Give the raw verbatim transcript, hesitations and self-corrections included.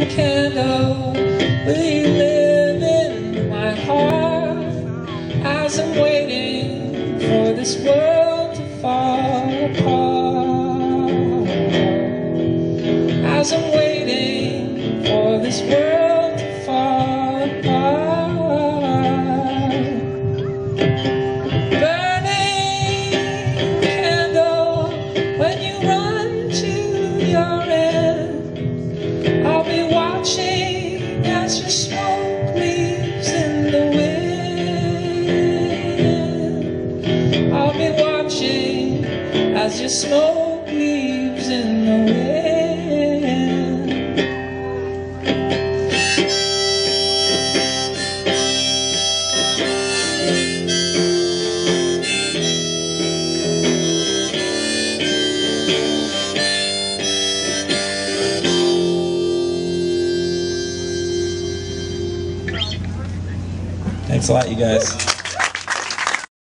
candle, will you live in my heart as I'm waiting for this world to fall apart, as I'm waiting for this world to fall apart. Burning candle, when you run to your end, I'll be watching as your smoke leaves in the wind. I'll be watching as your smoke leaves in the wind. Thanks a lot, you guys.